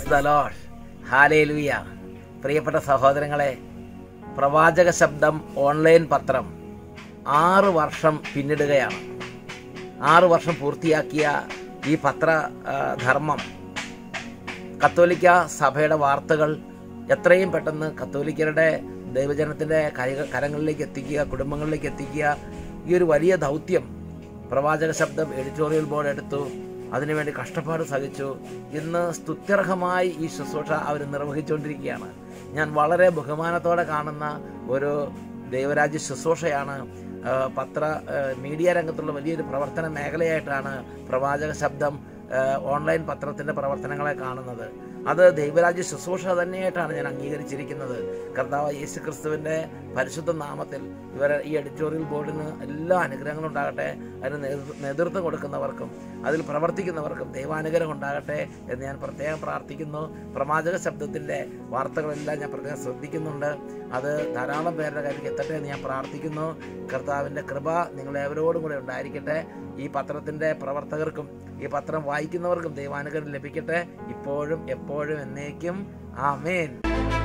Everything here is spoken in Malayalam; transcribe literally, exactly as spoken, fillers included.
Praise the Lord. ഹല്ലേലൂയ. പ്രിയപ്പെട്ട സഹോദരങ്ങളെ, പ്രവാചക ശബ്ദം ഓൺലൈൻ പത്രം ആറ് വർഷം പിന്നിടുകയാണ്. ആറ് വർഷം പൂർത്തിയാക്കിയ ഈ പത്ര ധർമ്മം കത്തോലിക്ക സഭയുടെ വാർത്തകൾ എത്രയും പെട്ടെന്ന് കത്തോലിക്കരുടെ ദൈവജനത്തിൻ്റെ കരങ്ങളിലേക്ക് എത്തിക്കുക, കുടുംബങ്ങളിലേക്ക് എത്തിക്കുക, ഈ ഒരു വലിയ ദൗത്യം പ്രവാചക ശബ്ദം എഡിറ്റോറിയൽ ബോർഡ് എടുത്തു. അതിനുവേണ്ടി കഷ്ടപ്പാട് സഹിച്ചു. ഇന്ന് സ്തുത്യർഹമായി ഈ ശുശ്രൂഷ അവർ നിർവഹിച്ചുകൊണ്ടിരിക്കുകയാണ്. ഞാൻ വളരെ ബഹുമാനത്തോടെ കാണുന്ന ഒരു ദൈവരാജ്യ ശുശ്രൂഷയാണ്. പത്ര മീഡിയ രംഗത്തുള്ള വലിയൊരു പ്രവർത്തന മേഖലയായിട്ടാണ് പ്രവാചക ശബ്ദം ഓൺലൈൻ പത്രത്തിൻ്റെ പ്രവർത്തനങ്ങളെ കാണുന്നത്. അത് ദൈവരാജ്യ ശുശ്രൂഷ തന്നെയായിട്ടാണ് ഞാൻ അംഗീകരിച്ചിരിക്കുന്നത്. കർത്താവ് യേശു ക്രിസ്തുവിൻ്റെ പരിശുദ്ധ നാമത്തിൽ ഇവർ ഈ എഡിറ്റോറിയൽ ബോർഡിന് എല്ലാ അനുഗ്രഹങ്ങളും ഉണ്ടാകട്ടെ. അതിന് നേതൃത്വം കൊടുക്കുന്നവർക്കും അതിൽ പ്രവർത്തിക്കുന്നവർക്കും ദൈവാനുഗ്രഹം ഉണ്ടാകട്ടെ എന്ന് ഞാൻ പ്രത്യേകം പ്രാർത്ഥിക്കുന്നു. പ്രവാചക ശബ്ദത്തിൻ്റെ വാർത്തകളെല്ലാം ഞാൻ പ്രത്യേകം ശ്രദ്ധിക്കുന്നുണ്ട്. അത് ധാരാളം പേരുടെ കാര്യത്തിൽ എത്തട്ടെ എന്ന് ഞാൻ പ്രാർത്ഥിക്കുന്നു. കർത്താവിൻ്റെ കൃപ നിങ്ങളെവരോടും കൂടെ ഉണ്ടായിരിക്കട്ടെ. ഈ പത്രത്തിൻ്റെ പ്രവർത്തകർക്കും ഈ പത്രം വായിക്കുന്നവർക്കും ദൈവാനുഗ്രഹം ലഭിക്കട്ടെ, ഇപ്പോഴും എപ്പോഴും എന്നേക്കും. ആമേൻ.